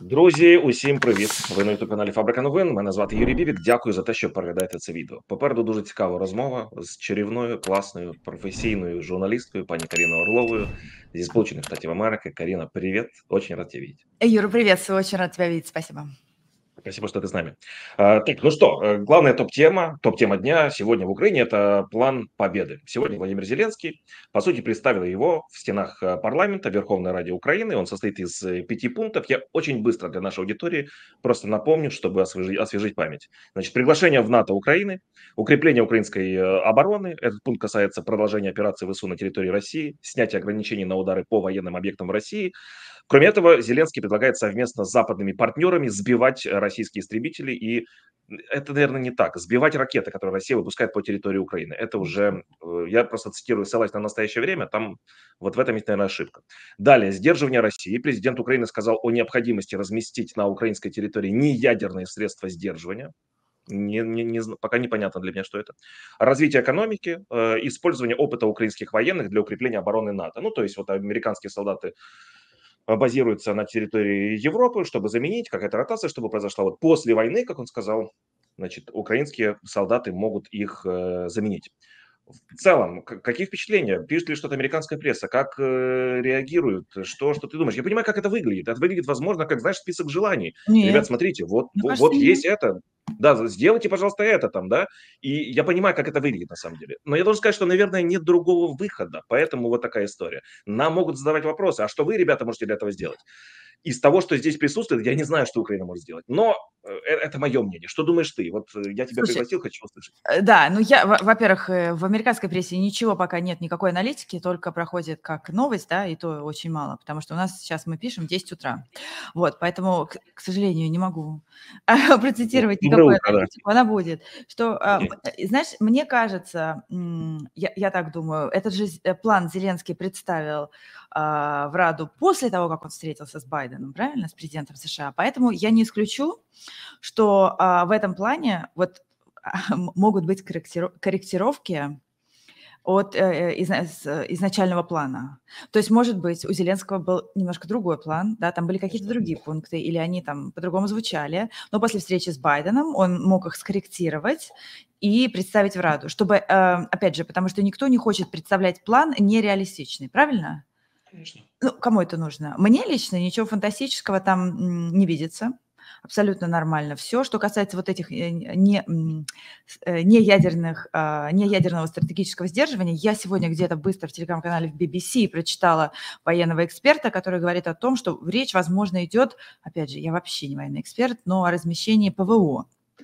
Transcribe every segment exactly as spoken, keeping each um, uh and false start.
Друзі, усім привіт! Ви на ютуб-каналі Фабрика новин. Мене звати Юрій Бібік. Дякую за те, що переглядаєте це відео. Попереду дуже цікава розмова з чарівною, класною, професійною журналісткою пані Каріною Орловою зі Сполучених Штатів Америки. Карина, привет! Очень рад тебя видеть. Юра, приветствую, очень рад тебя видеть, спасибо. Спасибо, что ты с нами. А, так, ну что, э, главная топ-тема, топ-тема дня сегодня в Украине – это план победы. Сегодня Владимир Зеленский, по сути, представил его в стенах э, парламента Верховной Ради Украины. Он состоит из э, пяти пунктов. Я очень быстро для нашей аудитории просто напомню, чтобы освежить, освежить память. Значит, приглашение в НАТО Украины, укрепление украинской э, обороны. Этот пункт касается продолжения операции ВСУ на территории России, снятия ограничений на удары по военным объектам в России. Кроме этого, Зеленский предлагает совместно с западными партнерами сбивать российские истребители. И это, наверное, не так. Сбивать ракеты, которые Россия выпускает по территории Украины. Это уже, э, я просто цитирую, ссылаясь на настоящее время, там вот в этом есть, наверное, ошибка. Далее, сдерживание России. Президент Украины сказал о необходимости разместить на украинской территории неядерные средства сдерживания. Не, не, не, пока непонятно для меня, что это. Развитие экономики, э, использование опыта украинских военных для укрепления обороны НАТО. Ну, то есть вот американские солдаты базируются на территории Европы, чтобы заменить, какая-то ротация, чтобы произошла вот после войны, как он сказал, значит, украинские солдаты могут их э, заменить. В целом, к- какие впечатления? Пишет ли что-то американская пресса? Как э, реагируют? Что, что ты думаешь? Я понимаю, как это выглядит. Это выглядит, возможно, как, знаешь, список желаний. Ребят, Нет, смотрите, вот, мне вот, кажется, вот есть нет. это. Да, сделайте, пожалуйста, это там, да. И я понимаю, как это выглядит на самом деле. Но я должен сказать, что, наверное, нет другого выхода. Поэтому вот такая история. Нам могут задавать вопросы. А что вы, ребята, можете для этого сделать? Из того, что здесь присутствует, я не знаю, что Украина может сделать. Но э, это мое мнение. Что думаешь ты? Вот э, я тебя Слушай, пригласил, хочу услышать. э, да, ну я, во- во-первых, э, в американской прессе ничего пока нет, никакой аналитики, только проходит как новость, да, и то очень мало, потому что у нас сейчас мы пишем десять утра. Вот, поэтому, к, к сожалению, не могу процитировать Доброе никакую утро, да. аналитику. Она будет. Что, а, м, Окей. э, знаешь, мне кажется, м, я, я так думаю, этот же з- э, план Зеленский представил а, в Раду после того, как он встретился с Байденом, правильно, с президентом США. Поэтому я не исключу, что а, в этом плане вот м- могут быть корректиро- корректировки от э, э, изна- с, э, изначального плана. То есть, может быть, у Зеленского был немножко другой план, да, там были какие-то Конечно. другие пункты, или они там по-другому звучали, но после встречи с Байденом он мог их скорректировать и представить в Раду, чтобы, э, опять же, потому что никто не хочет представлять план нереалистичный, правильно? Конечно. Ну, кому это нужно? Мне лично ничего фантастического там м, не видится. Абсолютно нормально все. Что касается вот этих э, не, м, с- э, неядерных, а, неядерного стратегического сдерживания, я сегодня где-то быстро в телеграм-канале в би би си прочитала военного эксперта, который говорит о том, что речь, возможно, идет, опять же, я вообще не военный эксперт, но о размещении пэ вэ о.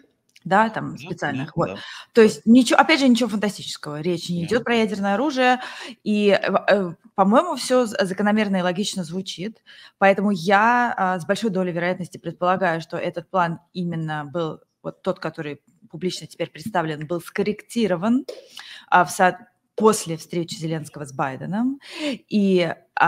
Да, там Да, да, специальных, вот. да, То да. есть ничего, опять же, ничего фантастического. Речь не идет Нет. про ядерное оружие, и, э, э, по-моему, все закономерно и логично звучит. Поэтому я, а, с большой долей вероятности предполагаю, что этот план именно был вот тот, который публично теперь представлен, был скорректирован, а, в со после встречи Зеленского с Байденом. И,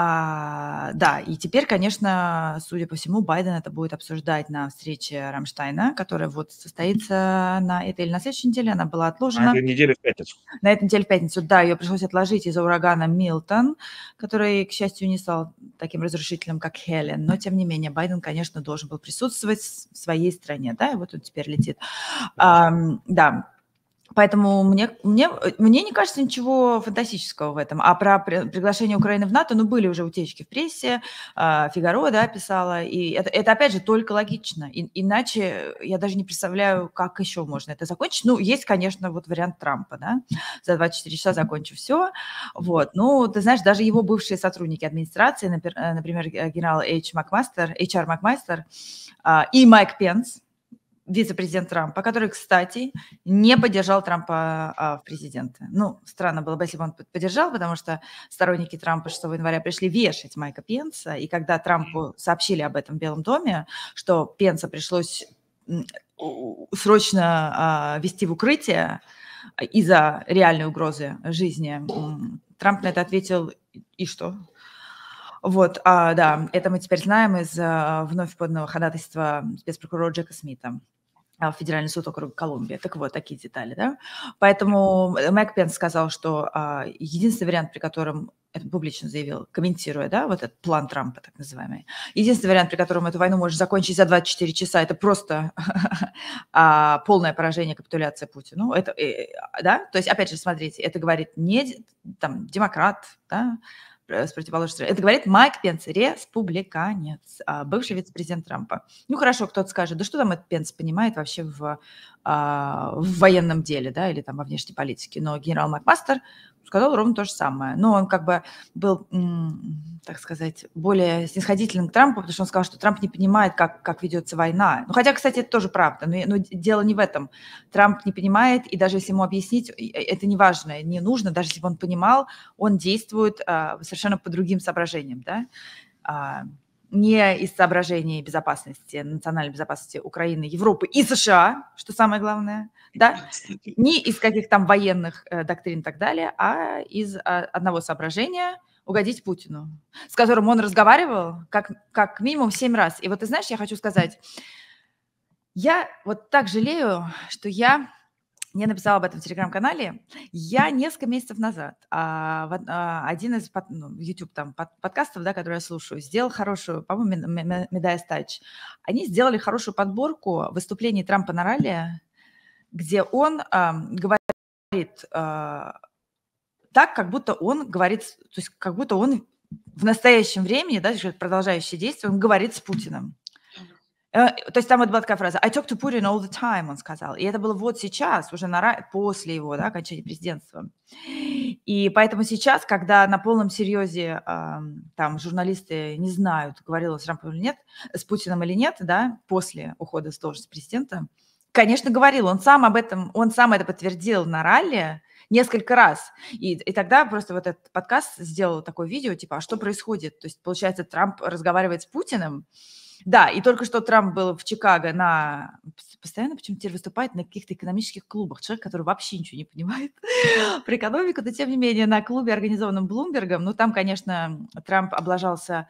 а, да, и теперь, конечно, судя по всему, Байден это будет обсуждать на встрече Рамштайна, которая вот состоится на этой или на следующей неделе. Она была На отложена. этой неделе в пятницу. На этой неделе в пятницу, да, ее пришлось отложить из-за урагана Милтон, который, к счастью, не стал таким разрушительным, как Хелен. Но, тем не менее, Байден, конечно, должен был присутствовать в своей стране, да, и вот он теперь летит. Конечно. Ам, да, поэтому мне, мне, э, мне не кажется ничего фантастического в этом. А про при- приглашение Украины в НАТО, ну, были уже утечки в прессе, а, Фигаро, да, писала, и это, это, опять же, только логично. И- иначе я даже не представляю, как еще можно это закончить. Ну, есть, конечно, вот вариант Трампа, да, за двадцать четыре часа закончу все. Вот, ну, ты знаешь, даже его бывшие сотрудники администрации, напер- э, например, э, генерал Эйч Макмастер, эйч ар Макмастер а, и Майк Пенс, вице-президент Трампа, который, кстати, не поддержал Трампа а, в президенты. Ну, странно было бы, если бы он под- поддержал, потому что сторонники Трампа шестого января пришли вешать Майка Пенса, и когда Трампу сообщили об этом в Белом доме, что Пенса пришлось м, у- срочно а, вести в укрытие из-за реальной угрозы жизни, м, Трамп на это ответил: и что? Вот, а, да, это мы теперь знаем из а, вновь поданного ходатайства спецпрокурора Джека Смита. а, в Федеральный суд округа Колумбия. Так вот, такие детали, да. Поэтому э, Майк Пенс сказал, что а, единственный вариант, при котором, это публично заявил, комментируя, да, вот этот план Трампа, так называемый, единственный вариант, при котором эту войну можно закончить за двадцать четыре часа, это просто а, полное поражение, капитуляция Путину. Это, э, да, то есть, опять же, смотрите, это говорит не д- там демократ, да, э, с противоположной стороны. Это говорит Майк Пенс, республиканец, а, бывший вице-президент Трампа. Ну, хорошо, кто-то скажет, да что там этот Пенс понимает вообще в, а, в военном деле, да, или там во внешней политике. Но генерал Макмастер сказал ровно то же самое. Но он как бы был, м, так сказать, более снисходительным к Трампу, потому что он сказал, что Трамп не понимает, как, как ведется война. Ну, хотя, кстати, это тоже правда, но, но дело не в этом. Трамп не понимает, и даже если ему объяснить, и- это не важно, не нужно, даже если бы он понимал, он действует а, совершенно по другим соображениям, да, а, не из соображений безопасности, национальной безопасности Украины, Европы и США, что самое главное, да, Кстати, не из каких там военных э, доктрин и так далее, а из а, одного соображения угодить Путину, с которым он разговаривал как, как минимум семь раз. И вот ты знаешь, я хочу сказать, я вот так жалею, что я не написала об этом в телеграм-канале. Я несколько месяцев назад а, в од- а, один из под- ну, YouTube там под- подкастов, да, который я слушаю, сделал хорошую, по-моему, Медайс Тач. Они сделали хорошую подборку выступлений Трампа на ралли, где он ам, говорит а, так, как будто он говорит, с- то есть как будто он в настоящем времени, да, то есть продолжающее действие, он говорит с Путиным. Э, то есть там вот была такая фраза «I talk to Putin all the time», он сказал. И это было вот сейчас, уже на, ра- после его, да, окончания президентства. И поэтому сейчас, когда на полном серьезе ам, там журналисты не знают, говорил он с Трампом или нет, с Путиным или нет, да, после ухода с должности президента, конечно, говорил, он сам об этом, он сам это подтвердил на ралли несколько раз. И, и тогда просто вот этот подкаст сделал такое видео, типа, а что происходит? То есть, получается, Трамп разговаривает с Путиным, да, и только что Трамп был в Чикаго на... Постоянно почему-то теперь выступает на каких-то экономических клубах. Человек, который вообще ничего не понимает про экономику, но тем не менее на клубе, организованном Блумбергом, ну там, конечно, Трамп облажался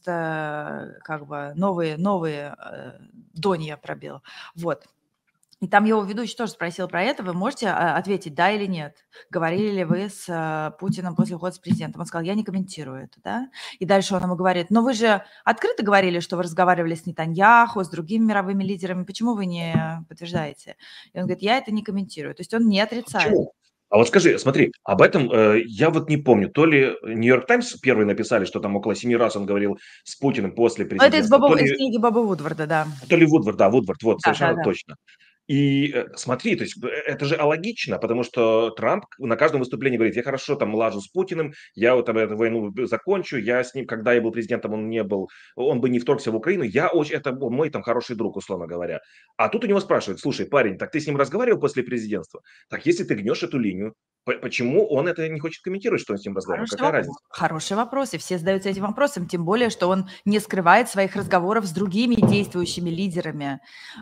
просто как бы новые, новые э, донья пробил. Вот. И там его ведущий тоже спросил про это. Вы можете а, ответить, да или нет? Говорили ли вы с а, Путиным после ухода с президентом? Он сказал, я не комментирую это, да? И дальше он ему говорит, но вы же открыто говорили, что вы разговаривали с Нетаньяху, с другими мировыми лидерами. Почему вы не подтверждаете? И он говорит, я это не комментирую. То есть он не отрицает. почему? А вот скажи, смотри, об этом э, я вот не помню. То ли Нью-Йорк Таймс первый написали, что там около семи раз он говорил с Путиным после Но это из, президентства, то Боба, из ли книги Боба Вудварда, да. то ли Вудвард, да, Вудвард, вот, Да, да, совершенно да. точно. И э, смотри, то есть э, это же алогично, потому что Трамп на каждом выступлении говорит, я хорошо там лажу с Путиным, я вот об эту войну б- закончу, я с ним, когда я был президентом, он не был, он бы не вторгся в Украину, я очень, это был мой там хороший друг, условно говоря. А тут у него спрашивают, слушай, парень, так ты с ним разговаривал после президентства? Так если ты гнешь эту линию, по- почему он это не хочет комментировать, что он с ним разговаривал? Хороший Какая вопрос. разница? Хороший вопрос, и все задаются этим вопросом, тем более, что он не скрывает своих разговоров с другими действующими лидерами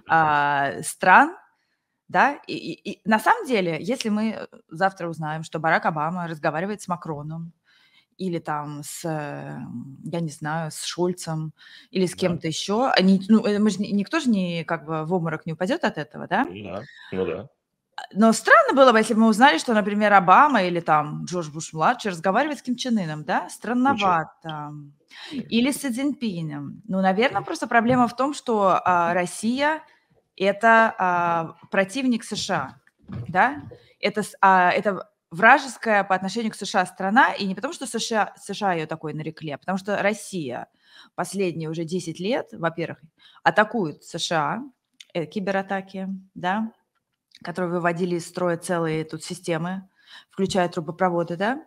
а, стран, да. И, и- и на самом деле, если мы э, завтра узнаем, что Барак Обама разговаривает с Макроном или там с, э, я не знаю, с Шульцем или с Да, кем-то еще, они, ну, э, мы же не- никто же не как бы в обморок не упадет от этого, да? ну да, ну да. Но странно было бы, если бы мы узнали, что, например, Обама или там Джордж Буш-младший разговаривает с Ким Чен Ыном, да? Ничего. Странновато. Или с Си Цзиньпином. Ну, наверное, просто проблема в том, что а, Россия– это а, противник США, да? Это, с- а, это вражеская по отношению к США страна, и не потому, что США, США ее такой нарекли, а потому что Россия последние уже десять лет, во-первых, атакует США, э, кибератаки, да, которые выводили из строя целые тут системы, включая трубопроводы, да,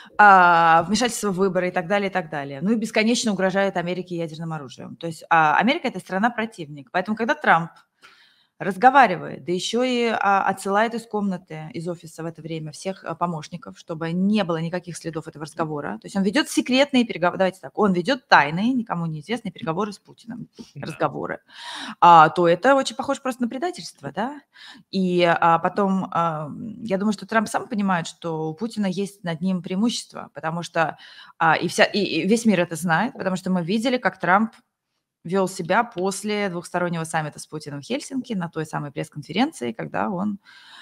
а, вмешательство в выборы и так далее, и так далее. Ну и бесконечно угрожает Америке ядерным оружием. То есть а, Америка– это страна-противник. Поэтому, когда Трамп разговаривает, да еще и а, отсылает из комнаты, из офиса в это время всех а, помощников, чтобы не было никаких следов этого разговора. То есть он ведет секретные переговоры, давайте так, он ведет тайные, никому неизвестные переговоры с Путиным, Да. разговоры, а, то это очень похоже просто на предательство, да. И а, потом, а, м, я думаю, что Трамп сам понимает, что у Путина есть над ним преимущество, потому что а, и, вся, и, и весь мир это знает, потому что мы видели, как Трамп вел себя после двухстороннего саммита с Путиным в Хельсинки на той самой пресс-конференции, когда он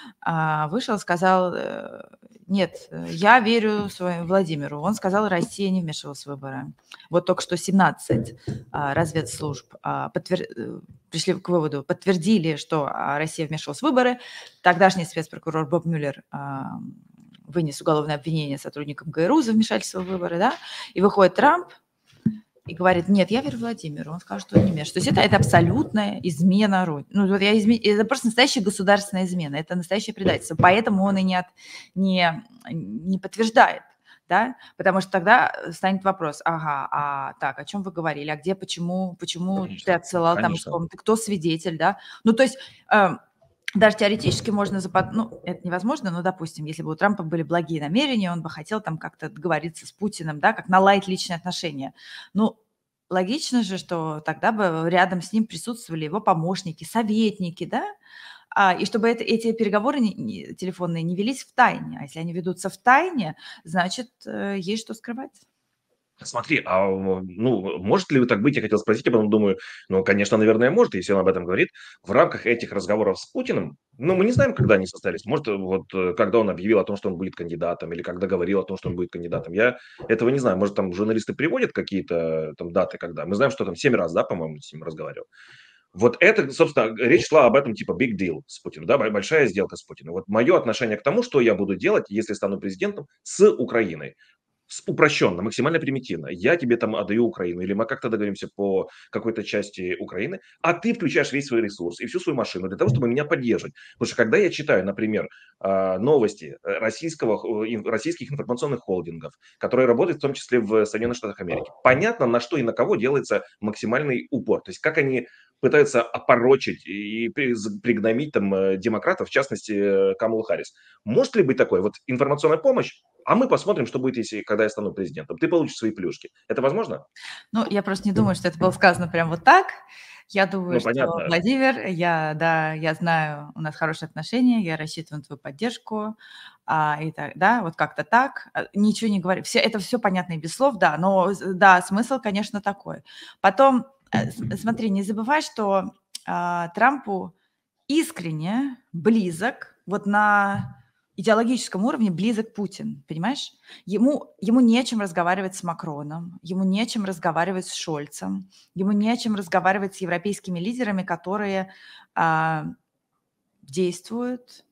а, вышел и сказал, э, нет, я верю своему Владимиру. Он сказал, Россия не вмешивалась в выборы. Вот только что семнадцать а, разведслужб а, подтвер... пришли к выводу, подтвердили, что а, Россия вмешивалась в выборы. Тогдашний спецпрокурор Боб Мюллер а, вынес уголовное обвинение сотрудникам ГРУ за вмешательство в выборы, да, и выходит Трамп, и говорит, нет, я верю Владимиру, он скажет, что он не вмешивается. То есть это, это абсолютная измена Родины. Ну, вот я изме... Это просто настоящая государственная измена, это настоящее предательство. Поэтому он и не, от... не... не подтверждает, да, потому что тогда станет вопрос, ага, а так, о чем вы говорили, а где, почему, почему Конечно, ты отсылал там из конечно. комнаты, кто свидетель, да. Ну, то есть... Э, даже теоретически можно запад... Ну, это невозможно, но, допустим, если бы у Трампа были благие намерения, он бы хотел там как-то договориться с Путиным, да, как наладить личные отношения. Ну, логично же, что тогда бы рядом с ним присутствовали его помощники, советники, да, а, и чтобы это, эти переговоры не, не, телефонные не велись в тайне. А если они ведутся в тайне, значит, э, есть что скрывать. Смотри, а, ну, может ли так быть, я хотел спросить, а потом думаю, ну, конечно, наверное, может, если он об этом говорит, в рамках этих разговоров с Путиным, ну, мы не знаем, когда они состоялись, может, вот, э, когда он объявил о том, что он будет кандидатом, или когда говорил о том, что он будет кандидатом, я этого не знаю, может, там журналисты приводят какие-то там даты, когда, мы знаем, что там семь раз, да, по-моему, с ним разговаривал. Вот это, собственно, речь шла об этом типа big deal с Путиным, да, большая сделка с Путиным. Вот мое отношение к тому, что я буду делать, если стану президентом, с Украиной. Упрощенно, максимально примитивно. Я тебе там отдаю Украину, или мы как-то договоримся по какой-то части Украины, а ты включаешь весь свой ресурс и всю свою машину для того, чтобы меня поддерживать. Потому что когда я читаю, например, новости российского, российских информационных холдингов, которые работают в том числе в Соединенных Штатах Америки, понятно, на что и на кого делается максимальный упор. То есть как они пытаются опорочить и пригнобить там демократов, в частности, Камалу Харрис. Может ли быть такое? Вот информационная помощь, а мы посмотрим, что будет, если, когда я стану президентом. Ты получишь свои плюшки. Это возможно? Ну, я просто не думаю, что это было сказано прям вот так. Я думаю, Ну, что, понятно. Владимир, я, да, я знаю, у нас хорошие отношения, я рассчитываю на твою поддержку, а, и так, да, вот как-то так. А, Ничего не говорю. Все, это все понятно и без слов, да, но, з- да, смысл, конечно, такой. Потом, э, с- смотри, не забывай, что а, Трампу искренне близок, вот на идеологическом уровне близок Путин, понимаешь? Ему, ему не о чем разговаривать с Макроном, ему не о чем разговаривать с Шольцем, ему не о чем разговаривать с европейскими лидерами, которые а, действуют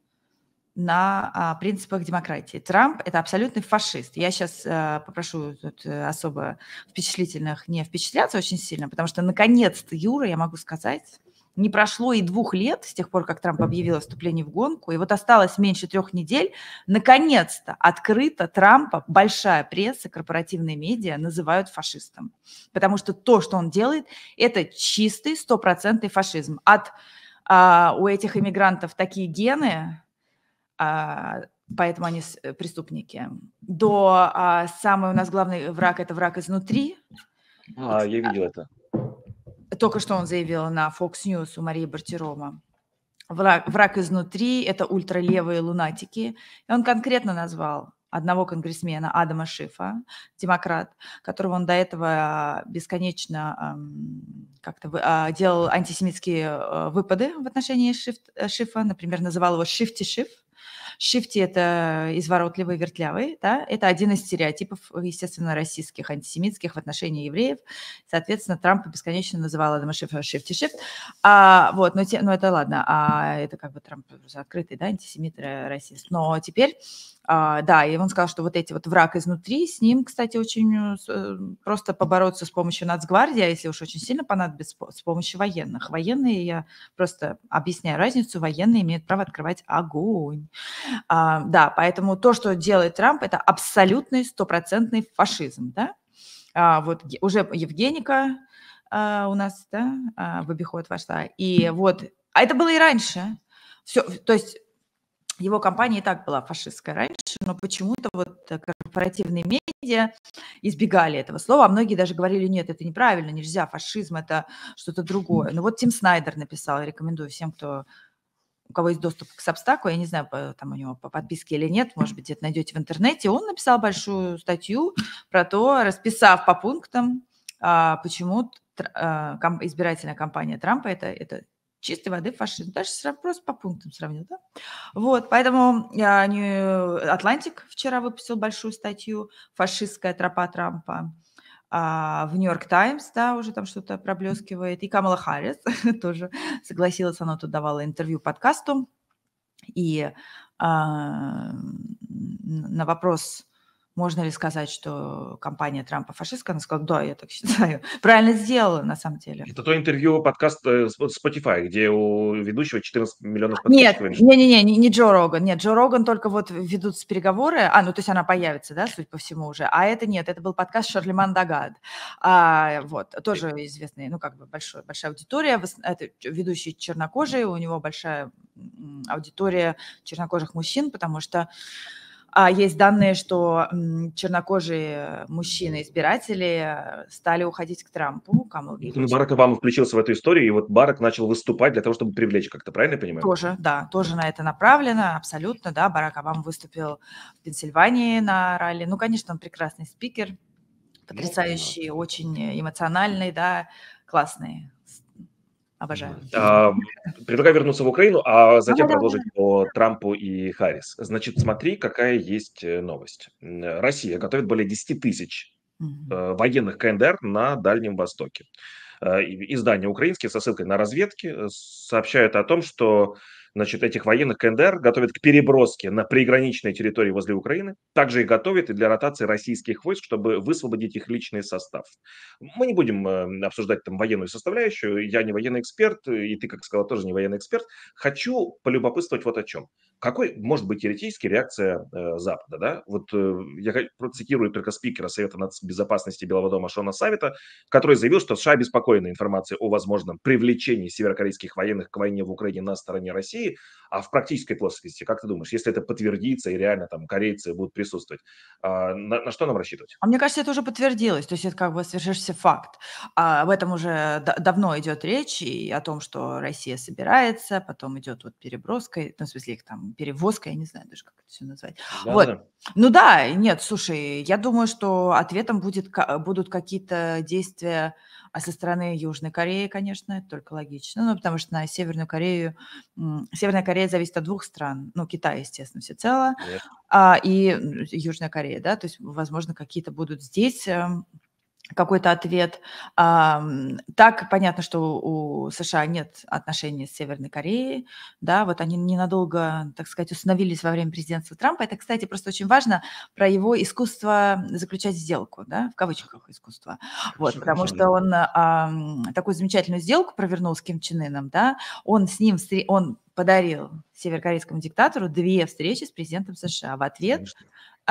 на а, принципах демократии. Трамп – это абсолютный фашист. Я сейчас а, попрошу тут э, особо впечатлительных не впечатляться очень сильно, потому что, наконец-то, Юра, я могу сказать, не прошло и двух лет с тех пор, как Трамп объявил о вступлении в гонку, и вот осталось меньше трех недель, наконец-то открыто Трампа большая пресса, корпоративные медиа называют фашистом. Потому что то, что он делает, это чистый стопроцентный фашизм. От а, у этих иммигрантов такие гены, а, поэтому они с- преступники, до а, самый у нас главный враг – это враг изнутри. А, я видел это. Только что он заявил на Fox News у Марии Бартирома. Враг, враг изнутри – это ультралевые лунатики. И он конкретно назвал одного конгрессмена, Адама Шифа, демократ, которого он до этого а, бесконечно ам, как-то вы- а, делал антисемитские а, выпады в отношении Шиф- э, Шифа. Например, называл его «шифти-шиф». Шифти – это изворотливый, вертлявый, да, это один из стереотипов, естественно, российских, антисемитских в отношении евреев. Соответственно, Трамп бесконечно называл Адама Шифа «шифти-шифт». А, вот, но, те, но это ладно, а это как бы Трамп уже открытый, да, антисемит, ра- расист. Но теперь, а, да, и он сказал, что вот эти вот враг изнутри, с ним, кстати, очень э, с- э, просто побороться с помощью Нацгвардии, а если уж очень сильно понадобится, с помощью военных. Военные, я просто объясняю разницу, военные имеют право открывать огонь. А, да, поэтому то, что делает Трамп, это абсолютный стопроцентный фашизм, да. А, вот Ге- уже Евгеника а, у нас, да, а, в обиход вошла. И вот, а это было и раньше. Все, то есть его компания и так была фашистская раньше, но почему-то вот э, корпоративные медиа избегали этого слова, а многие даже говорили, нет, это неправильно, нельзя, фашизм – это что-то другое. Ну вот Тим Снайдер написал, рекомендую всем, кто у кого есть доступ к Сабстаку, я не знаю, по, там у него по подписке или нет, может быть, где-то найдете в интернете, он написал большую статью про то, расписав по пунктам, а, почему тр- а, кам- избирательная кампания Трампа это, это чистой воды фашизм. Даже сра- просто по пунктам сравнил, да? Вот, поэтому а, не- Атлантик вчера выпустил большую статью «Фашистская тропа Трампа». А, в «Нью-Йорк Таймс», да, уже там что-то проблескивает. И Камала Харрис тоже согласилась, она тут давала интервью подкасту. И а, м, на вопрос, можно ли сказать, что компания Трампа фашистская, она сказала, да, я так считаю. Правильно сделала, на самом деле. Это то интервью, подкаст э, с- вот Spotify, где у ведущего четырнадцать миллионов Нет, подписчиков или что? не-не-не, не не Джо Роган. Нет, Джо Роган только вот ведутся переговоры. А, ну, то есть она появится, да, судя по всему уже. А это нет, это был подкаст Шарлеман Дагад. А, вот, тоже известный, ну, как бы большой, большая аудитория. В ос- Это ч- ведущий чернокожий, у него большая м, аудитория чернокожих мужчин, потому что а, есть данные, что м, чернокожие мужчины-избиратели э, стали уходить к Трампу. Камал их Поэтому очень Барак Обама включился в эту историю, и вот Барак начал выступать для того, чтобы привлечь как-то, правильно я понимаю? тоже, да, тоже на это направлено, абсолютно, да. Барак Обама выступил в Пенсильвании на ралли. Ну, конечно, он прекрасный спикер, Ну, потрясающий, очень эмоциональный, да, классный. С- Обожаю. а, предлагаю вернуться в Украину, а затем Давай, давай, продолжить давай. по Трампу и Харрис. Значит, смотри, какая есть э, новость. М, Россия готовит более десять тысяч Мгм. э, военных ка эн дэ эр на Дальнем Востоке. Э, и- Издания украинские со ссылкой на разведки э, сообщают о том, что значит, этих военных ка эн дэ эр готовят к переброске на приграничные территории возле Украины. Также и готовят и для ротации российских войск, чтобы высвободить их личный состав. Мы не будем э, обсуждать там военную составляющую. Я не военный эксперт, э, и ты, как сказал, тоже не военный эксперт. Хочу полюбопытствовать вот о чем. Какой может быть теоретически реакция э, Запада? Да? Вот э, я ха- процитирую только спикера Совета нацбезопасности Белого дома Шона Савита, который заявил, что США обеспокоены информацией о возможном привлечении северокорейских военных к войне в Украине на стороне России. А в практической плоскости, как ты думаешь, если это подтвердится и реально там корейцы будут присутствовать, а, на, на что нам рассчитывать? А мне кажется, это уже подтвердилось, то есть это как бы свершившийся факт. А, об этом уже да- давно идет речь и о том, что Россия собирается, потом идет вот переброска, и- ну, в смысле их там перевозка, я не знаю даже, как это все назвать. Вот. Да-да-да. Ну да, нет, слушай, я думаю, что ответом будет, ка- будут какие-то действия а, со стороны Южной Кореи, конечно, это только логично, ну, потому что на Северную Корею, м, Северная Корея зависит от двух стран, ну, Китай, естественно, всецело, Конечно. а, и м, Южная Корея, да, то есть, возможно, какие-то будут здесь эм, какой-то ответ. Ам, так понятно, что у США нет отношений с Северной Кореей, да, вот они ненадолго, так сказать, установились во время президентства Трампа. Это, кстати, просто очень важно про его искусство заключать сделку, да, в кавычках искусство. Вот, Хорошо, потому хорошо. что он ам, такую замечательную сделку провернул с Ким Чен Ыном, да, он с ним, встре- он подарил северокорейскому диктатору две встречи с президентом США. В ответ Конечно.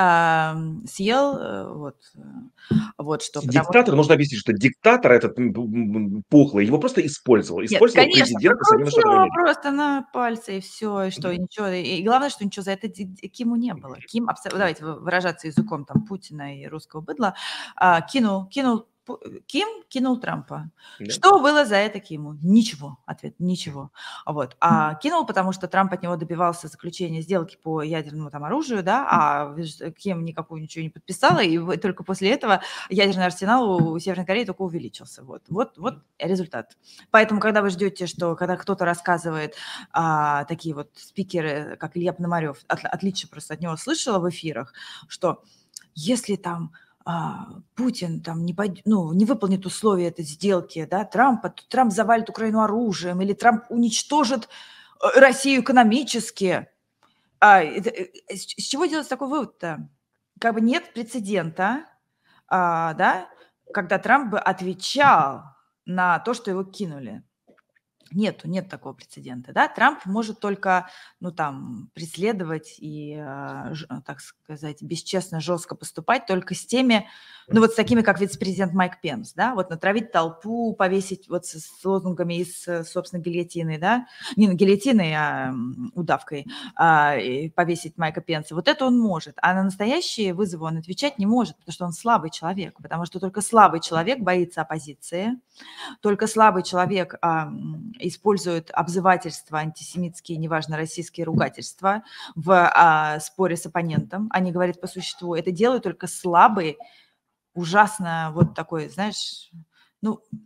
ам, съел э, вот, э, вот что, потому Диктатор, нужно объяснить, что диктатор этот м, м, м, пухлый, его просто использовал. Нет, Использовал конечно, президента Соединенных Штатов прокрутила Америки. просто на пальце и все, и что, Да. и ничего. И и главное, что ничего за это ди ди Киму не было. Ким абсо давайте вы выражаться языком там Путина и русского быдла, а, кинул кинул пу Ким кинул Трампа. Да. Что было за это Киму? Ничего. Ответ: ничего. Вот. А кинул, потому что Трамп от него добивался заключения сделки по ядерному там оружию, да, а в ж Ким никакую ничего не подписала, и в только после этого ядерный арсенал у Северной Кореи только увеличился. Вот вот вот результат. Поэтому, когда вы ждете, что когда кто-то рассказывает, а, такие вот спикеры, как Илья Пономарев, от отлично просто от него слышала в эфирах, что если там, а, Путин там не пойд ну, не выполнит условия этой сделки, да, Трампа, то Трамп завалит Украину оружием или Трамп уничтожит, э, Россию экономически. А, это, э, с с чего делать такой вывод-то? Как бы нет прецедента, а, да, когда Трамп бы отвечал на то, что его кинули. Нету, нет такого прецедента, да. Трамп может только, ну, там, преследовать и, а, ж так сказать, бесчестно, жестко поступать только с теми, ну, вот с такими, как вице-президент Майк Пенс, да. Вот натравить толпу, повесить вот с с лозунгами из, э, собственно, гильотины, да. Не на гильотиной, а, м, удавкой, а, и повесить Майка Пенса. Вот это он может, а на настоящие вызовы он отвечать не может, потому что он слабый человек, потому что только слабый человек боится оппозиции. Только слабый человек, ам, использует обзывательства антисемитские, неважно, российские ругательства в, а, споре с оппонентом, а не говорит по существу. Это делают только слабый, ужасно вот такой, знаешь, ну,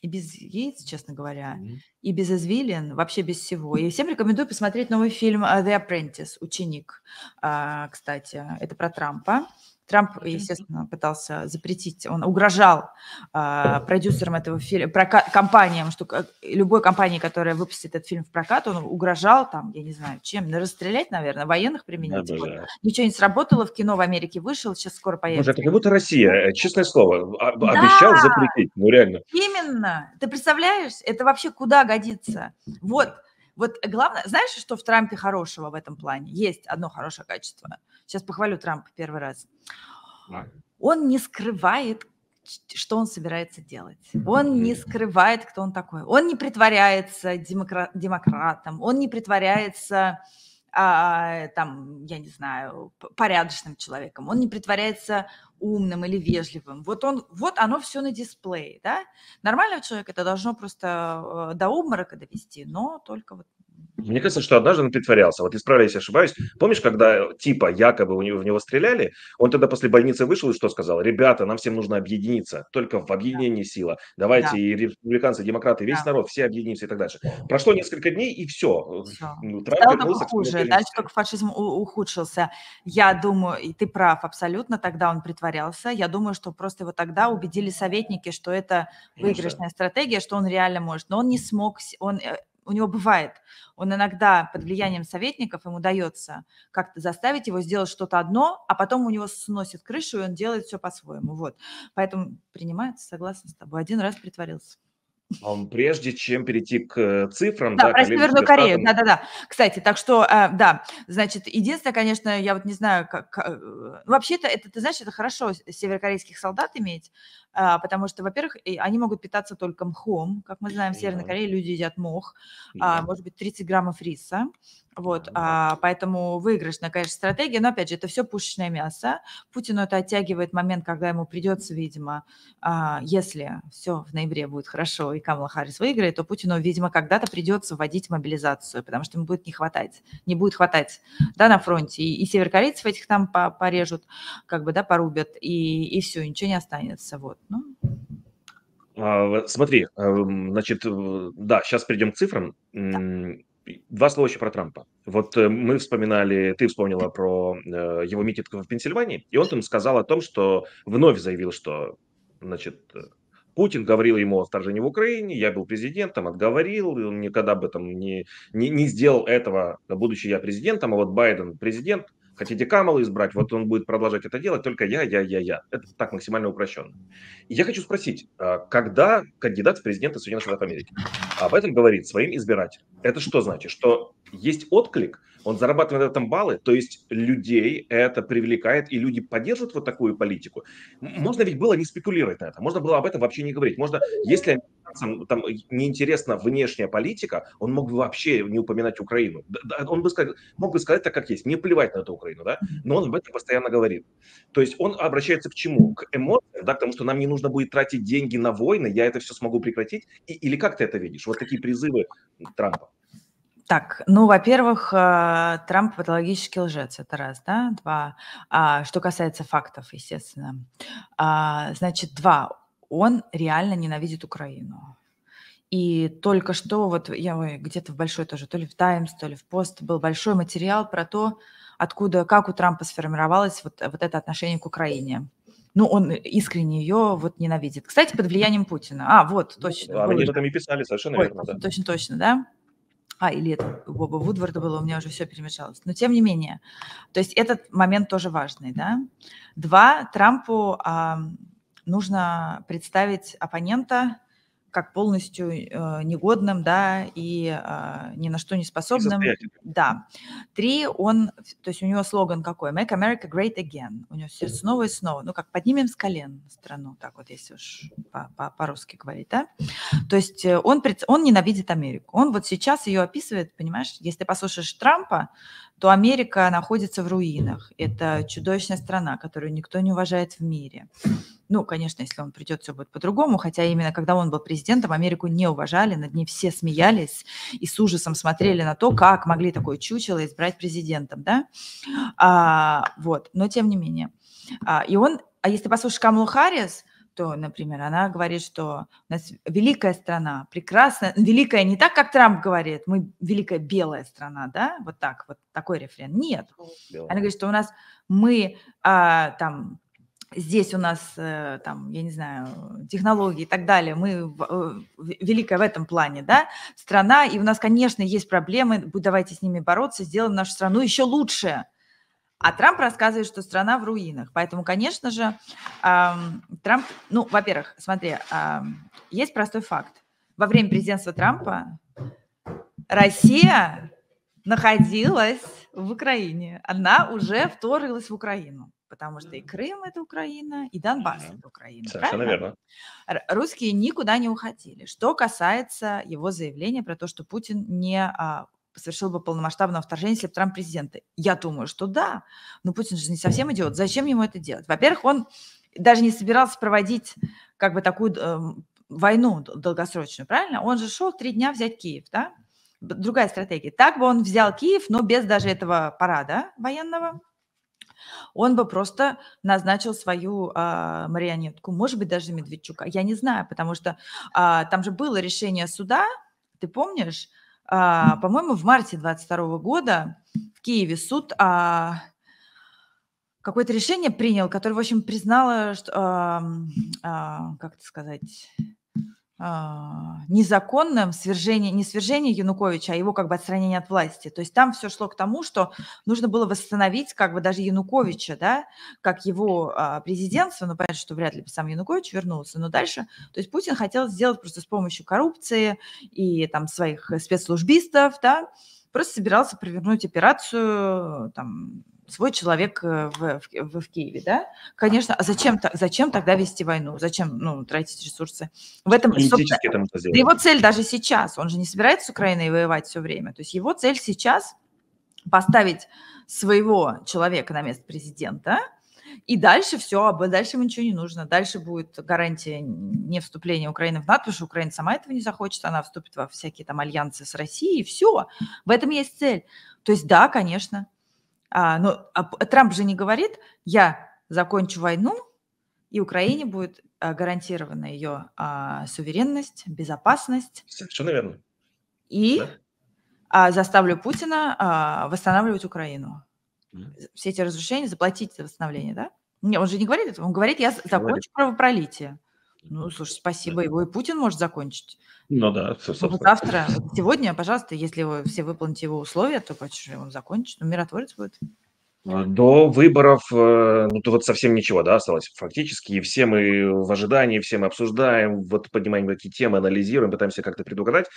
и без яиц, честно говоря, Мгм. и без извилин, вообще без всего. И всем рекомендую посмотреть новый фильм э, «The Apprentice», «Ученик», а, кстати. Это про Трампа. Трамп, Интересно. естественно, пытался запретить, он угрожал а, продюсерам этого фильма, прока- компаниям, что к- любой компании, которая выпустит этот фильм в прокат, он угрожал там, я не знаю, чем, ну, расстрелять, наверное, военных применить. Вот. Да-да-да. Ничего не сработало, в кино в Америке вышел, сейчас скоро Боже, это появится. как будто Россия, э, честное слово, об обещал Да, запретить. Ну, реально. именно. Ты представляешь, это вообще куда годится? Вот, вот главное, знаешь, что в Трампе хорошего в этом плане? Есть одно хорошее качество. Сейчас похвалю Трампа первый раз. А. Он не скрывает, ч- что он собирается делать. Он не Мгм. скрывает, кто он такой. Он не притворяется демокра- демократом, он не притворяется а, там, я не знаю, п- порядочным человеком, он не притворяется умным или вежливым. Вот он, вот оно все на дисплее, да? Нормального человека это должно просто э, до обморока довести, но только вот. Мне кажется, что однажды он притворялся. Вот исправляй, если ошибаюсь. Помнишь, когда э, типа якобы у него, в него стреляли, он тогда после больницы вышел и что сказал? Ребята, нам всем нужно объединиться. Только в объединении сила. Да, Давайте и республиканцы, и демократы, весь да. народ, все объединимся и так дальше. Прошло несколько дней, и все. Всё. Трамп Стало только вернулся к своему хуже. прежнему Дальше состоянию. только фашизм у ухудшился. Я думаю, и ты прав абсолютно, тогда он притворялся. Я думаю, что просто его тогда убедили советники, что это Конечно. выигрышная стратегия, что он реально может. Но он не смог, с он, э, у него бывает, он иногда под влиянием советников, ему удается как-то заставить его сделать что-то одно, а потом у него сносит крышу, и он делает всё по-своему. Вот. Поэтому принимается, согласна с тобой. Один раз притворился. Ам, прежде чем перейти к э, цифрам, Да, да, про коллеге Северную тебе Корею. штатам. Да-да-да. Кстати, так что, э, да, значит, единственное, конечно, я вот не знаю, как, э, ну, вообще-то это, ты знаешь, это хорошо с северокорейских солдат иметь, а, потому что, во-первых, и они могут питаться только мхом. Как мы знаем, в Северной Да, Корее люди едят мох, а, да, может быть, тридцать граммов риса. Вот, да. а, поэтому выигрышная, конечно, стратегия. Но, опять же, это все пушечное мясо. Путину это оттягивает момент, когда ему придется, видимо, а, если все в ноябре будет хорошо и Камала Харрис выиграет, то Путину, видимо, когда-то придется вводить мобилизацию, потому что ему будет не хватать, не будет хватать, да, на фронте. И, и северокорейцев этих там по- порежут, как бы, да, порубят, и, и все, ничего не останется. Вот. Ну, А, в смотри, эм, значит, в да, сейчас перейдем к цифрам. да. М, и два слова еще про Трампа. Вот, э, мы вспоминали, ты вспомнила про, э, его митинг в Пенсильвании, и он там сказал о том, что вновь заявил, что, значит, э, Путин говорил ему о вторжении в Украине, я был президентом, отговорил, и он никогда бы там не не не сделал этого, будучи я президентом, а вот Байден президент. Хотите Камалу избрать, вот он будет продолжать это делать, только я, я, я, я. Это так максимально упрощенно. И я хочу спросить, а, когда кандидат в президенты Соединенных Штатов Америки об этом говорит своим избирателям, это что значит? Что есть отклик, он зарабатывает на этом баллы, то есть людей это привлекает, и люди поддерживают вот такую политику. М- Можно ведь было не спекулировать на это, можно было об этом вообще не говорить. Можно, если американцам там неинтересна внешняя политика, он мог бы вообще не упоминать Украину. Да- да, Он бы сказал, мог бы сказать так, как есть, мне плевать на эту Украину, да? Но он об этом постоянно говорит. То есть он обращается к чему? К эмоциям, да, к тому, что нам не нужно будет тратить деньги на войны, я это все смогу прекратить. И, или как ты это видишь? Вот такие призывы Трампа. Так, ну, во-первых, э, Трамп патологический лжец, это раз, да, два. А, что касается фактов, естественно. А, значит, два. Он реально ненавидит Украину. И только что вот я ой, где-то в большой тоже, то ли в «Таймс», то ли в «Пост» был большой материал про то, откуда, как у Трампа сформировалось вот, вот это отношение к Украине. Ну, он искренне ее вот ненавидит. Кстати, под влиянием Путина. А, вот, Ну, точно, было они об же. этом и писали, совершенно Ой, верно, да. точно, точно, точно, да? А, или это у Боба Вудварда было, у меня уже все перемешалось. Но тем не менее, то есть этот момент тоже важный, да. два. Трампу, ам, нужно представить оппонента как полностью, э, негодным, да, и, а, ни на что не способным. Несостоятельный. Да. три. Он, то есть у него слоган какой: "Make America Great Again". У него все снова и снова. Ну, как поднимем с колен страну, так вот, если уж по по по-русски говорить, да. То есть э, он, пред- он ненавидит Америку. Он вот сейчас ее описывает, понимаешь, если ты послушаешь Трампа, то Америка находится в руинах. Это чудовищная страна, которую никто не уважает в мире. Ну, конечно, если он придет, все будет по-другому, хотя именно когда он был президентом, Америку не уважали, над ней все смеялись и с ужасом смотрели на то, как могли такое чучело избрать президентом, да. А, вот, но тем не менее. А, и он, а если послушаешь Камалу Харрис, то, например, она говорит, что у нас великая страна, прекрасная, великая не так, как Трамп говорит, мы великая белая страна, да, вот так, вот такой рефрен. Нет. Белая. Она говорит, что у нас мы а, там, здесь у нас э, там, я не знаю, технологии и так далее, мы в, э, великая в этом плане, да, страна, и у нас, конечно, есть проблемы, давайте с ними бороться, сделаем нашу страну еще лучше. А Трамп рассказывает, что страна в руинах. Поэтому, конечно же, эм, Трамп... Ну, во-первых, смотри, эм, есть простой факт. Во время президентства Трампа Россия находилась в Украине. Она уже вторглась в Украину. Потому что и Крым – это Украина, и Донбасс – это Украина. Совершенно правильно? верно. Русские никуда не уходили. Что касается его заявления про то, что Путин не... А, совершил бы полномасштабное вторжение, если бы Трамп президент. Я думаю, что да. Но Путин же не совсем идиот. Зачем ему это делать? Во-первых, он даже не собирался проводить как бы такую э, войну долгосрочную, правильно? Он же шел три дня взять Киев, да? Другая стратегия. Так бы он взял Киев, но без даже этого парада военного. Он бы просто назначил свою а, марионетку, может быть, даже Медведчука. Я не знаю, потому что а, там же было решение суда, ты помнишь? А, по-моему, в марте двадцать второго года в Киеве суд а, какое-то решение принял, которое, в общем, признало, что, а, а, как это сказать, а, незаконным свержение, не свержение Януковича, а его как бы отстранение от власти. То есть там все шло к тому, что нужно было восстановить как бы даже Януковича, да, как его а, президентство, ну, понятно, что вряд ли сам Янукович вернулся, но дальше, то есть Путин хотел сделать просто с помощью коррупции и там своих спецслужбистов, да, просто собирался провернуть операцию, там, свой человек в, в, в Киеве, да? Конечно, а зачем, зачем тогда вести войну? Зачем, ну, тратить ресурсы? В этом, Политически это можно сделать. Его цель даже сейчас, он же не собирается с Украиной воевать все время, то есть его цель сейчас поставить своего человека на место президента, и дальше все, дальше ему ничего не нужно. Дальше будет гарантия не вступления Украины в НАТО, потому что Украина сама этого не захочет, она вступит во всякие там альянсы с Россией, и все. В этом есть цель. То есть да, конечно. А, но а, Трамп же не говорит, я закончу войну, и Украине будет а, гарантирована ее а, суверенность, безопасность. Совершенно верно. И да? а, заставлю Путина а, восстанавливать Украину. Mm. Все эти разрушения заплатить за восстановление, да? Не, он же не говорит этого, он говорит, я закончу говорит. кровопролитие. Ну, слушай, спасибо, его и Путин может закончить. Ну да, собственно. Завтра, сегодня, пожалуйста, если вы все выполните его условия, то почему он закончит, ну, миротворец будет. До выборов, ну, то вот совсем ничего, да, осталось фактически, и все мы в ожидании, все мы обсуждаем, вот поднимаем какие темы, анализируем, пытаемся как-то предугадать,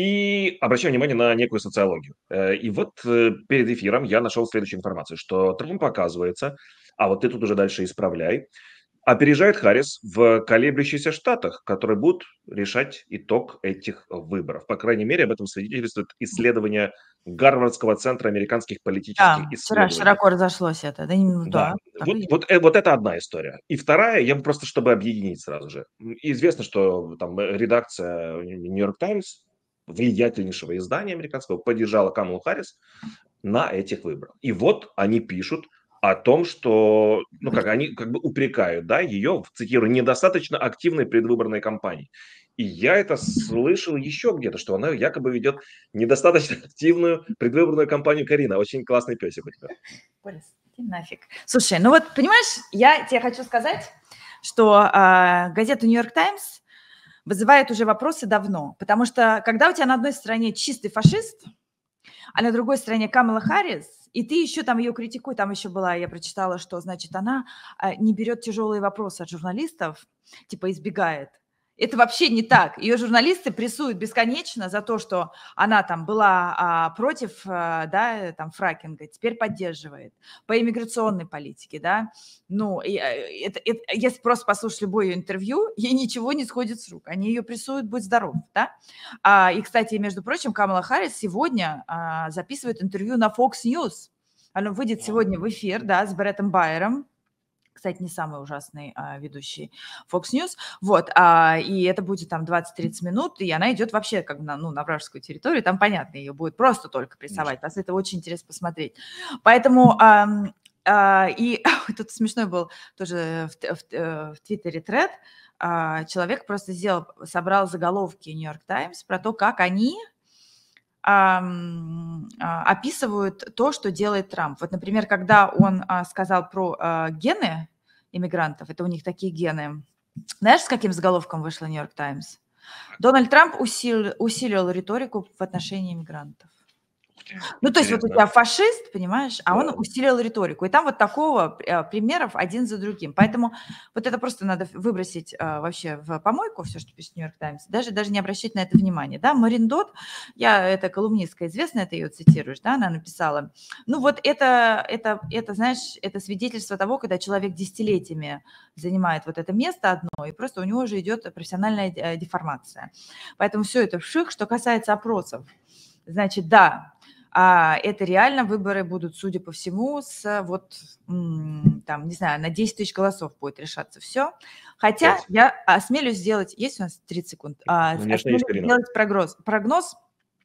и обращаем внимание на некую социологию. И вот перед эфиром я нашел следующую информацию, что Трамп, оказывается, а вот ты тут уже дальше исправляй, опережает Харрис в колеблющихся штатах, которые будут решать итог этих выборов. По крайней мере, об этом свидетельствует исследование Гарвардского центра американских политических Да, исследований. Широко разошлось это. Да, ну, да. да вот, вот, вот это одна история. И вторая, я бы просто, чтобы объединить сразу же. Известно, что там редакция Нью-Йорк Таймс, влиятельнейшего издания американского, поддержала Камалу Харрис на этих выборах. И вот они пишут о том, что, ну, как они как бы упрекают, да, ее, цитирую, недостаточно активной предвыборной кампании. И я это слышал еще где-то, что она якобы ведет недостаточно активную предвыборную кампанию. Карина, очень классный песик у тебя. Борис, иди нафиг. Слушай, ну вот, понимаешь, я тебе хочу сказать, что э, газета «Нью-Йорк Таймс» вызывает уже вопросы давно, потому что когда у тебя на одной стороне чистый фашист, а на другой стороне Камала Харрис, и ты еще там ее критикуй, там еще была, я прочитала, что, значит, она не берет тяжелые вопросы от журналистов, типа избегает. Это вообще не так. Ее журналисты прессуют бесконечно за то, что она там была а, против а, да, там, фракинга, теперь поддерживает. По иммиграционной политике, да. Ну, и, это, это, если просто послушать любое ее интервью, ей ничего не сходит с рук. Они ее прессуют, будь здоров, да. А, и, кстати, между прочим, Камала Харрис сегодня а, записывает интервью на Fox News. Оно выйдет сегодня в эфир, да, с Бреттом Байером. Кстати, не самый ужасный а, ведущий Fox News. Вот, а, и это будет там двадцать-тридцать минут, и она идет вообще как бы на, ну, на вражескую территорию, там понятно, ее будет просто только прессовать, потому что это очень интересно посмотреть. Поэтому а, А, и тут смешной был тоже в, т- в, т- э, в Твиттере тред. А, человек просто сделал, собрал заголовки Нью-Йорк Таймс про то, как они ам, а, описывают то, что делает Трамп. Вот, например, когда он а, сказал про а, гены иммигрантов, это у них такие гены. Знаешь, с каким заголовком вышла Нью-Йорк Таймс? Дональд Трамп усилил, усилил риторику в отношении иммигрантов. Ух ты, Ну, то есть вот у интересно. тебя фашист, понимаешь, а он Да. усилил риторику. И там вот такого э, примеров один за другим. Поэтому вот это просто надо выбросить э, вообще в помойку, все, что пишет Нью-Йорк Таймс, даже, даже не обращать на это внимание. Да, Марин Дот, я, это колумнистка известная, ты ее цитируешь, да, она написала, ну вот это, это, это, знаешь, это свидетельство того, когда человек десятилетиями занимает вот это место одно, и просто у него уже идет профессиональная э, деформация. Поэтому все это вших. Что касается опросов, значит, да, а это реально выборы будут, судя по всему, с вот, м, там, не знаю, на десять тысяч голосов будет решаться все. Хотя Пять. я осмелюсь сделать, есть у нас тридцать секунд, А, Конечно, есть, осмелюсь Карина. сделать прогноз. Прогноз,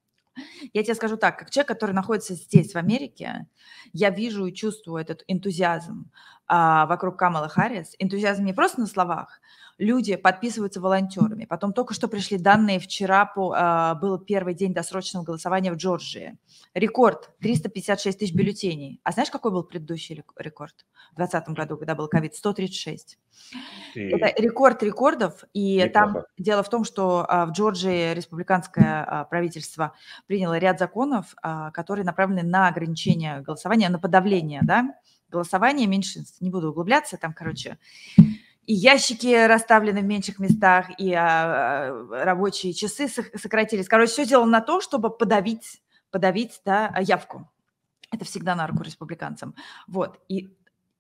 я тебе скажу так, как человек, который находится здесь, в Америке, я вижу и чувствую этот энтузиазм а, вокруг Камалы Харрис. Энтузиазм не просто на словах. Люди подписываются волонтерами. Потом только что пришли данные, вчера по, а, был первый день досрочного голосования в Джорджии. Рекорд – триста пятьдесят шесть тысяч бюллетеней. А знаешь, какой был предыдущий рек- рекорд в двадцатом году, когда был ковид? сто тридцать шесть. Это Ты рекорд рекордов, и там неплохо. дело в том, что а, в Джорджии республиканское а, правительство приняло ряд законов, а, которые направлены на ограничение голосования, на подавление, да, голосования меньшинств. Не буду углубляться, там, короче, и ящики расставлены в меньших местах, и а, а, рабочие часы сок- сократились. Короче, все сделано на то, чтобы подавить, подавить, да, явку. Это всегда на руку республиканцам. Вот. И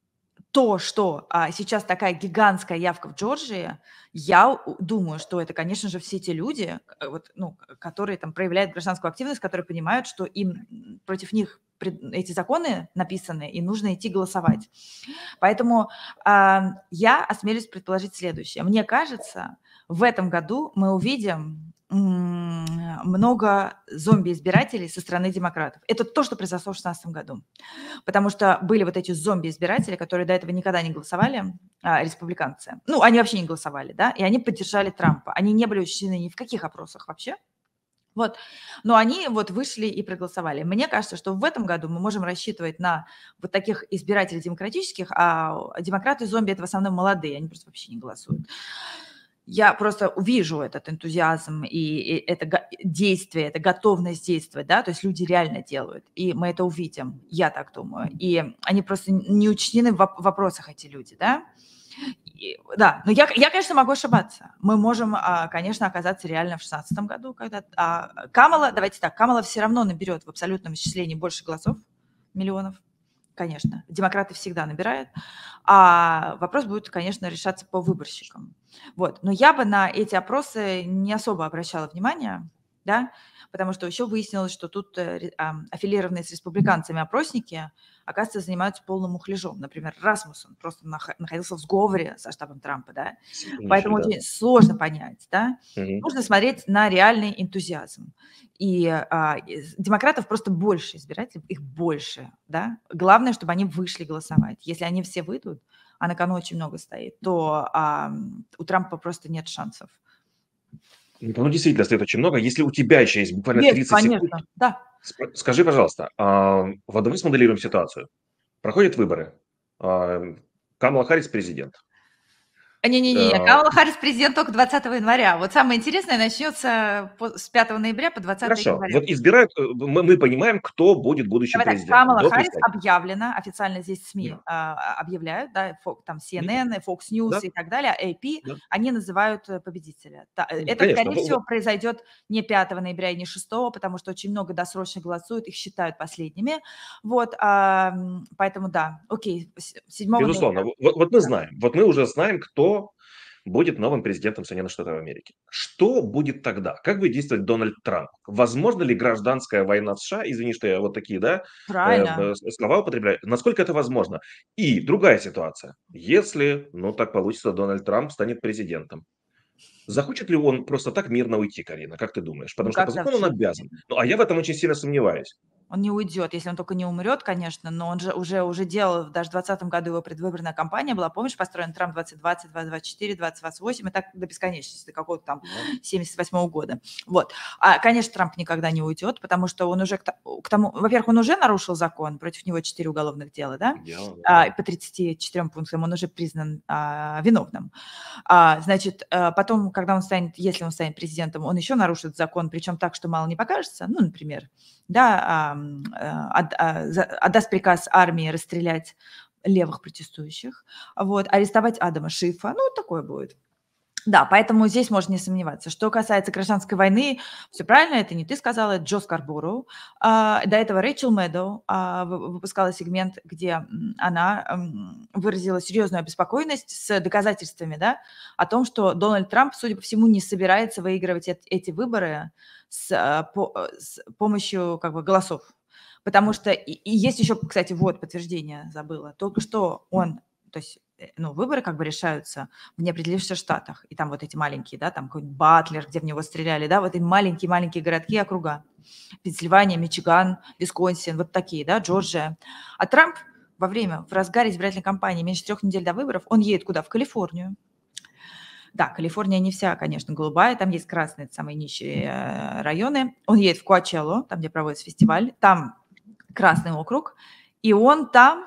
то, что а, сейчас такая гигантская явка в Джорджии, я у- думаю, что это, конечно же, все те люди, э, вот, ну, к- которые там проявляют гражданскую активность, которые понимают, что им м, против них пред- эти законы написаны, и нужно идти голосовать. Поэтому а, я осмелюсь предположить следующее. Мне кажется, в этом году мы увидим м, много зомби-избирателей со стороны демократов. Это то, что произошло в две тысячи шестнадцатом году. Потому что были вот эти зомби-избиратели, которые до этого никогда не голосовали, а, республиканцы. Ну, они вообще не голосовали, да, и они поддержали Трампа. Они не были учтены ни в каких опросах вообще. Вот. Но они вот вышли и проголосовали. Мне кажется, что в этом году мы можем рассчитывать на вот таких избирателей демократических, а демократы-зомби – это в основном молодые, они просто вообще не голосуют. Я просто вижу этот энтузиазм и, и это го- действие, это готовность действовать, да, то есть люди реально делают, и мы это увидим, я так думаю. И они просто не учтены в воп- вопросах, эти люди, да. И- да, но я, я, конечно, могу ошибаться. Мы можем, а, конечно, оказаться реально в шестнадцатом году, когда а, Камала, давайте так, Камала все равно наберет в абсолютном исчислении больше голосов, миллионов, конечно. Демократы всегда набирают. А вопрос будет, конечно, решаться по выборщикам. Вот. Но я бы на эти опросы не особо обращала внимание, да, потому что еще выяснилось, что тут э, ре- ам, аффилированные с республиканцами опросники, оказывается, занимаются полным мухляжом. Например, Расмуссен просто нах- находился в сговоре со штабом Трампа, да, Сотрудничали, поэтому да. очень сложно понять, да. Мгм. Нужно смотреть на реальный энтузиазм. И а, из- демократов просто больше избирателей, их больше, да. Главное, чтобы они вышли голосовать. Если они все выйдут, а на кону очень много стоит, то ам, у Трампа просто нет шансов. Ну, ну, действительно, стоит очень много. Если у тебя еще есть буквально Есть, тридцать секунд, конечно, да. спро скажи, пожалуйста, а, вот давай смоделируем ситуацию. Проходят выборы, ам, Камала Харрис президент. Не-не-не, Э, Камала Харрис президент только двадцатого января. Вот самое интересное начнется по- с пятого ноября по двадцатое хорошо, января. вот избирают, э, мы мы понимаем, кто будет будущим Давай так, президентом Камала до Харрис тридцати. объявлена, официально здесь Да, СМИ а, объявляют, да, фо- там мгм, си эн эн, Fox News да, и так далее, эй пи, да. они называют э, победителя. Та- э, Ну, Это, конечно, скорее во во всего, произойдет не пятого ноября и не шестого, потому что очень много досрочно голосуют, их считают последними. Вот, а, м, поэтому да, окей, с- седьмого ноября. безусловно. Во вот вот мы знаем, вот мы уже знаем, кто будет новым президентом Соединенных Штатов Америки. Что будет тогда? Как будет действовать Дональд Трамп? Возможно ли гражданская война в США? Извини, что я вот такие, да, э, Правильно. б слова употребляю. Насколько это возможно? И другая ситуация. Если, ну, так получится, Дональд Трамп станет президентом, захочет ли он просто так мирно уйти, Карина, как ты думаешь? Потому что по Никогда в закону он жизни. обязан. Ну, а я в этом очень сильно сомневаюсь. Он не уйдет, если он только не умрет, конечно, но он же уже, уже делал, даже в двадцатом году его предвыборная кампания была, помнишь, построен Трамп двадцать двадцать, двадцать двадцать четыре, двадцать двадцать восемь, и так до бесконечности, до какого-то там семьдесят восьмого года. Вот. А, конечно, Трамп никогда не уйдет, потому что он уже к к тому, во-первых, он уже нарушил закон, против него четыре уголовных дела, да, Дело, а, да. по тридцати четырем пунктам он уже признан а, виновным. А, значит, а, потом, когда он станет, если он станет президентом, он еще нарушит закон, причем так, что мало не покажется, ну, например, да, а, а, от- а, за- отдаст приказ армии расстрелять левых протестующих, вот, арестовать Адама Шифа, ну, такое будет. Да, поэтому здесь можно не сомневаться. Что касается гражданской войны, все правильно, это не ты сказала, это Джо Скарборо. А, до этого Рэйчел Мэдоу а, вы- выпускала сегмент, где м, она м, выразила серьезную обеспокоенность с доказательствами, да, о том, что Дональд Трамп, судя по всему, не собирается выигрывать эт- эти выборы с, а, по- э, с помощью как бы, голосов. Потому что и, и есть еще, кстати, вот подтверждение забыла. Только что он, то есть, э, ну, выборы как бы решаются в неопределившихся штатах. И там вот эти маленькие, да, там какой-нибудь Батлер, где в него стреляли, да, вот эти маленькие-маленькие городки и округа. Пенсильвания, Мичиган, Висконсин, вот такие, да, Джорджия. А Трамп во время, в разгаре избирательной кампании, меньше трех недель до выборов, он едет куда? В Калифорнию. Да, Калифорния не вся, конечно, голубая, там есть красные, это самые нищие э, районы. Он едет в Коачелло, там, где проводится фестиваль, там красный округ, и он там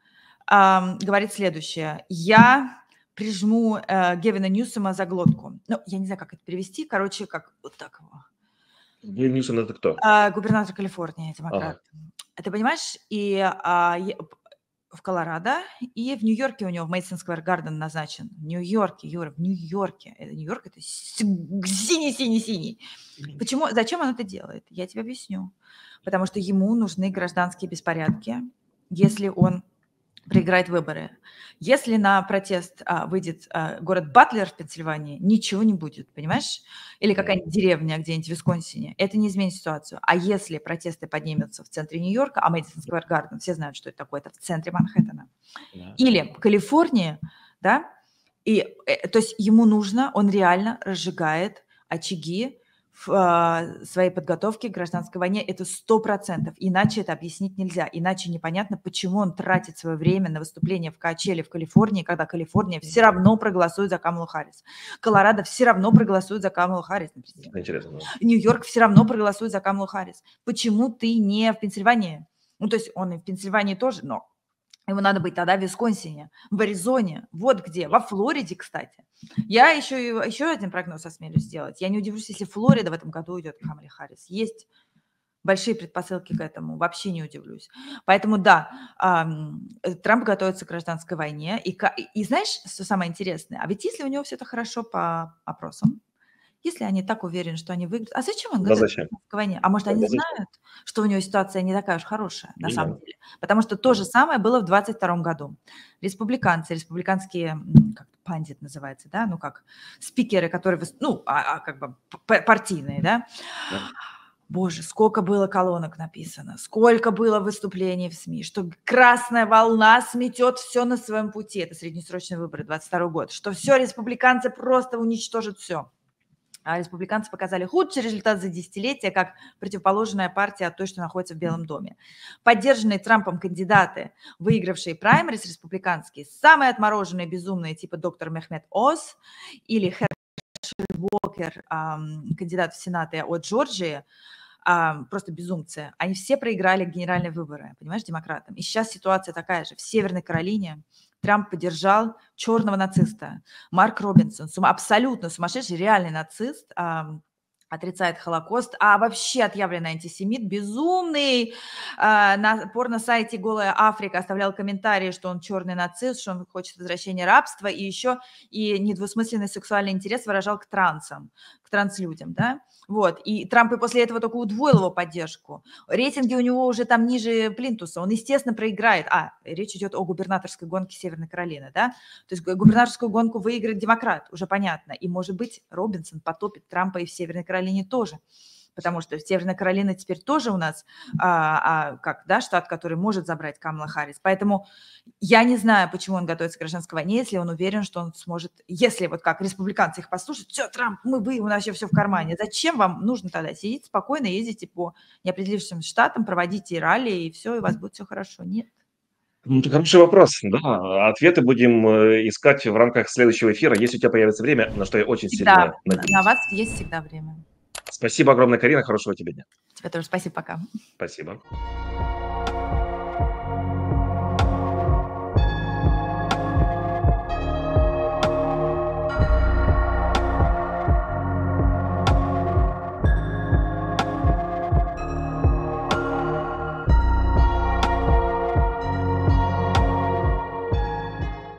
ам, говорит следующее. Я прижму э, Гевина Ньюсома за глотку. Ну, я не знаю, как это перевести. Короче, как вот так его. Гейм Ньюсон это кто? А, губернатор Калифорнии, демократ. Ага. Ты понимаешь? И а, е- п- в Колорадо и в Нью-Йорке у него в Мейсон Сквер Гарден назначен. В Нью-Йорке, Юра, в Нью-Йорке. Это Нью-Йорк, это синий-синий-синий. Почему, зачем он это делает? Я тебе объясню. Потому что ему нужны гражданские беспорядки, если он проиграет выборы. Если на протест а, выйдет а, город Батлер в Пенсильвании, ничего не будет, понимаешь? Или Да. какая-нибудь деревня где-нибудь в Висконсине, это не изменит ситуацию. А если протесты поднимутся в центре Нью-Йорка, а Мэдисон Сквер Гарден, все знают, что это такое, это в центре Манхэттена, Да. или в Калифорнии, да, и, э, то есть ему нужно, он реально разжигает очаги в а, своей подготовке к гражданской войне. Это сто процентов. Иначе это объяснить нельзя. Иначе непонятно, почему он тратит свое время на выступление в Коачелле в Калифорнии, когда Калифорния все равно проголосует за Камалу Харрис. Колорадо все равно проголосует за Камалу Харрис на президента. Интересно. Да. Нью-Йорк все равно проголосует за Камалу Харрис. Почему ты не в Пенсильвании? Ну, то есть он и в Пенсильвании тоже, но ему надо быть тогда в Висконсине, в Аризоне, вот где, во Флориде, кстати. Я еще, и- еще один прогноз осмелюсь сделать. Я не удивлюсь, если Флорида в этом году уйдет к Камале Харрис. Есть большие предпосылки к этому, вообще не удивлюсь. Поэтому да, ам, э, Трамп готовится к гражданской войне. И, ка- и- и знаешь, что самое интересное? А ведь если у него все это хорошо по опросам, если они так уверены, что они выиграют, а зачем он Да готовится зачем? к гражданской войне? А может, они Да зачем? знают, что у него ситуация не такая уж хорошая на Не самом знаю. деле? Потому что то же самое было в двадцать втором году. Республиканцы, республиканские, м, как пандит называется, да, ну как, спикеры, которые, выс- ну, а, а как бы п- партийные, да. Да. Боже, сколько было колонок написано, сколько было выступлений в СМИ, что красная волна сметет все на своем пути. Это среднесрочные выборы, двадцать второй год. Что все, республиканцы просто уничтожат все. А республиканцы показали худший результат за десятилетия, как противоположная партия от той, что находится в Белом доме. Поддержанные Трампом кандидаты, выигравшие праймерис республиканские, самые отмороженные, безумные, типа доктор Мехмед Оз или Хершель Уокер, ам, кандидат в Сенаты от Джорджии, ам, просто безумцы, они все проиграли генеральные выборы, понимаешь, демократам. И сейчас ситуация такая же. В Северной Каролине Трамп поддержал черного нациста. Марк Робинсон, сум- абсолютно сумасшедший, реальный нацист, ам, отрицает Холокост, а вообще отъявленный антисемит, безумный. А, на порно-сайте «Голая Африка» оставлял комментарии, что он черный нацист, что он хочет возвращения рабства, и еще и недвусмысленный сексуальный интерес выражал к трансам, к транслюдям, да. Вот, и Трамп и после этого только удвоил его поддержку. Рейтинги у него уже там ниже плинтуса, он, естественно, проиграет. А, речь идет о губернаторской гонке Северной Каролины, да? То есть губернаторскую гонку выиграет демократ, уже понятно. И, может быть, Робинсон потопит Трампа и в Северной Каролине тоже. потому что Северная Каролина теперь тоже у нас, а, а, как, да, штат, который может забрать Камала Харрис. Поэтому я не знаю, почему он готовится к гражданской войне, если он уверен, что он сможет, если вот как республиканцы их послушают, все, Трамп, мы, вы, у нас все в кармане. Зачем вам нужно тогда сидеть спокойно, ездите по неопределившимся штатам, проводите ралли, и все, и у вас будет все хорошо? Нет. Ну, это хороший вопрос, да. Ответы будем э, искать в рамках следующего эфира, если у тебя появится время, на что я очень Всегда. сильно На, надеюсь. на вас есть всегда время. Спасибо огромное, Карина, хорошего тебе дня. Тебе тоже спасибо, пока. Спасибо.